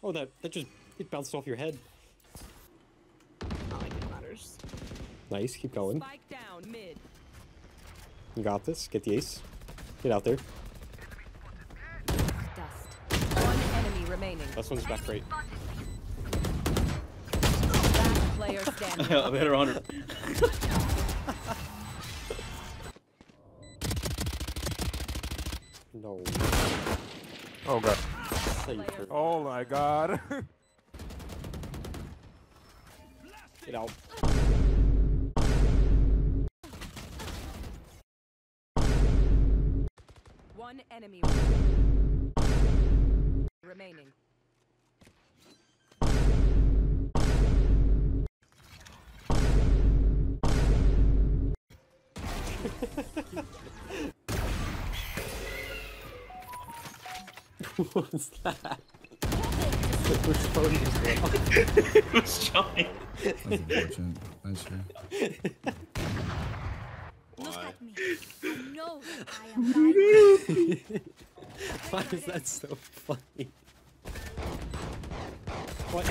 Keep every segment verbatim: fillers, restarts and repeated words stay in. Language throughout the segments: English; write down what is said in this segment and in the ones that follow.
Oh, that that just it bounced off your head. Not like it matters. Nice, keep going. Spike down mid. You got this. Get the ace. Get out there. Dust. One enemy remaining. This one's back right. Last player standing. I'm hit her on her. No. Oh god. Player. Oh my god. Get out. One enemy remaining. What was that? Which phone is that? It was Johnny. That's unfortunate. Nice try. Look Why? at me. I know I am lying. Why is that so funny? What?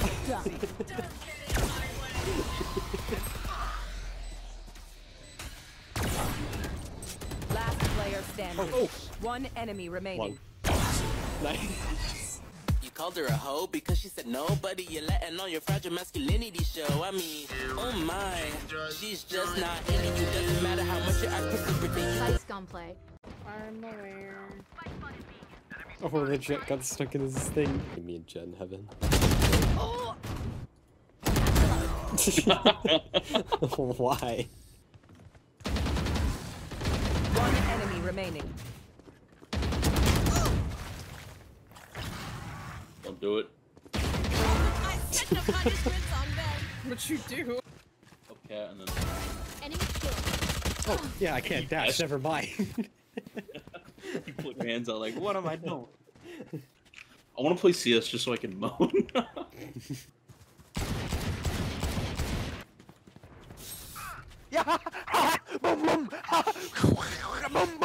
Last player standing. Oh, oh. One enemy remaining. One. Nice. You called her a hoe because she said nobody. You're letting on your fragile masculinity show. I mean, oh my, she's just not into you. Doesn't matter how much you act ridiculous. Nice gunplay. I'm aware. Oh, the jet got stuck in this thing. Give me a gen heaven. Oh! Why? One enemy remaining. Don't do it. I set the punishments on them. What you do? Okay, and then. Enemy killed. Oh, yeah, I can't dash. Never mind. You put your hands out like, what am I doing? I want to play C S just so I can moan. Yeah. Boom boom. Boom boom.